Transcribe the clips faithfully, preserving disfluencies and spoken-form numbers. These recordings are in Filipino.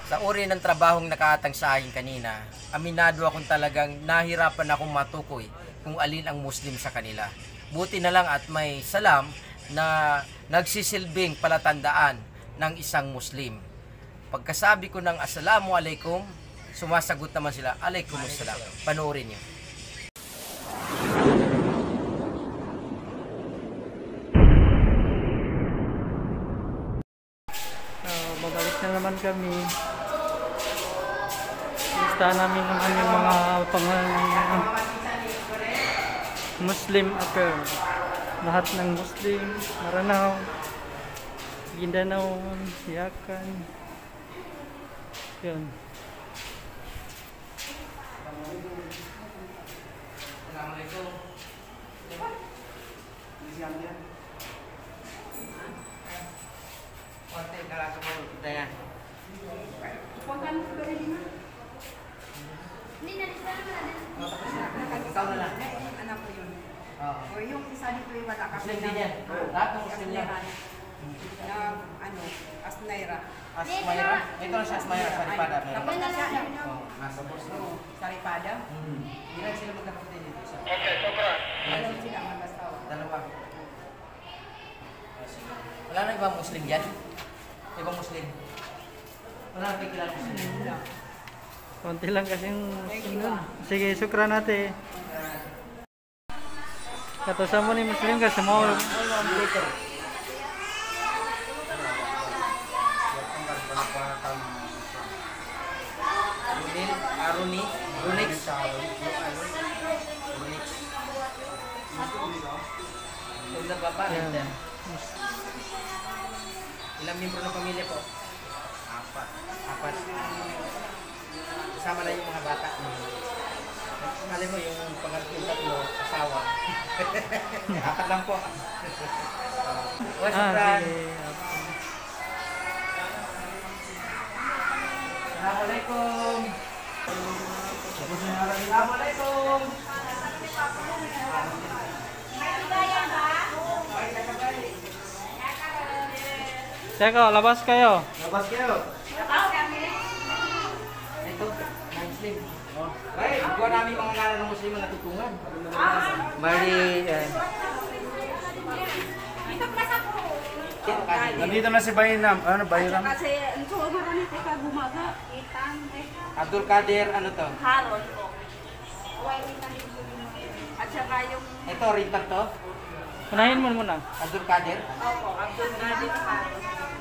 Sa uri ng trabahong nakaatang sa akin kanina, aminado akong talagang nahirapan akong matukoy kung alin ang Muslim sa kanila. Buti na lang at may salam na nagsisilbing palatandaan ng isang Muslim. Pagkasabi ko ng Assalamu alaikum, sumasagot naman sila, Alaikumussalam. Panoorin niyo. Uh, babalik na naman kami. Lista namin naman yung mga pangalan Muslim affair. Lahat ng Muslim, Maranao, Mindanao, Yakan. Yun. Assalamualaikum. Konti kalau kamu kita ya. Hindi na isa na Ikaw na lang. anak ko yun. Oo. O yung isa nito yung wala ka. Muslim din yan. Lahat ng Muslim yan. Na ano, Asnaira. Asmaira. Ito na siya, Asmaira. Saripada. Kapag na siya. Oh, nasa boss na. Oo, Saripada. Hmm. Ilan sila magkakapatid dito? Isa. Alam sila mag-asawa. Dalawa. Wala na ibang Muslim yan? Ibang Muslim? Wala na pagkilala Muslim? Wala. Konti lang kasing Muslim doon. Sige, sukran natin. Katasan mo ni Muslim ka sa mga Runil, Aruni, Runix. Runix. Kung nababa, Yan. ilang miyembro ng pamilya po? Apat. Apat. Kasama na yung mga bata. Alam mo yung pangatlong tatlo, asawa. Apat lang po. What's Ah, up, sige. Assalamualaikum. Assalamualaikum. Teko, labas kayo. Labas kayo. Ito, Muslim. Oh. Ay, gawa namin mga ngalan ng Muslim na natutungan. Mali, eh. Nandito na si Bayram. Ano, Bayram? Kasi ang suwa marami teka bumaga. Itang eh. Abdul Kadir, ano to? Haron po. At saka yung Ito, rintak to? Unahin mo muna. Abdul Kadir? opo, Abdul Nadir Haron.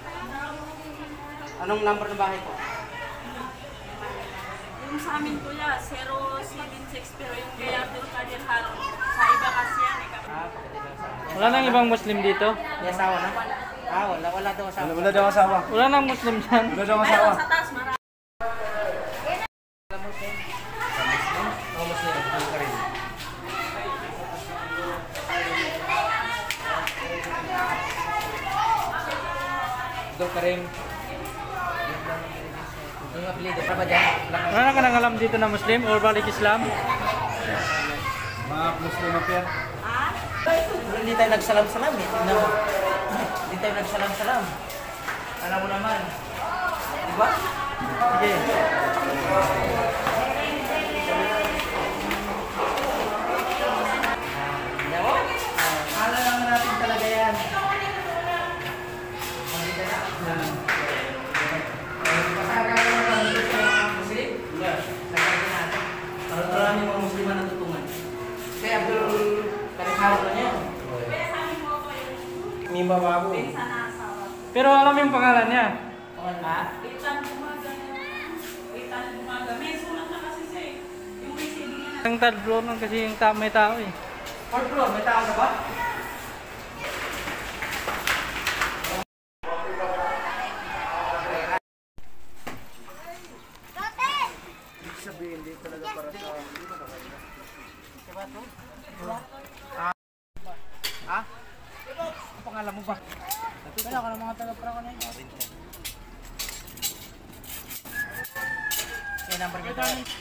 Anong number ng bahay po? Yung sa amin kuya, zero seven six pero yung kay Abdul Kadir Haron. Sa iba kasi yan eh. Ah, kapatid lang sa akin. Wala nang ibang Muslim dito. May asawa na? Ah, wala. Wala daw asawa. Wala daw asawa. Wala nang Muslim dyan. Wala daw asawa. Meron sa taas marami. Oh, Muslim. Abdul Karim. Abdul Karim. Yung apelido pa ba dyan? Wala na ka nang alam dito na Muslim or balik Islam? Mga Muslim affair. Hindi tayo nagsalam-salam eh. Tingnan mo. Hindi tayo nagsalam-salam. Alam mo naman. Diba? Sige. Tingnan mo. Alam naman natin talaga yan. Pasaka ka naman ng Muslim? Sasakin natin. Marami mga Muslim na natutungan. Kaya Abdul Karim Haron na yan. Mimba bago. Pero alam yung pangalan niya. Ha? Itan bumaga. Itan bumaga. May sulat na kasi siya eh. Yung receiving niya na. Ang third floor nun kasi yung ta may tao eh. Fourth floor, may tao na ba? Sabihin, hindi talaga para sa... Ha? Ang pangalan mo ba? Wala ka ng mga taga-prako na yun. Yung number niyo.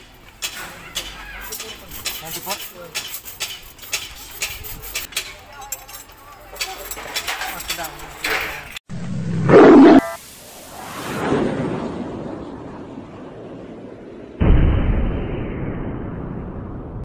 ninety-four? Ah, sudah.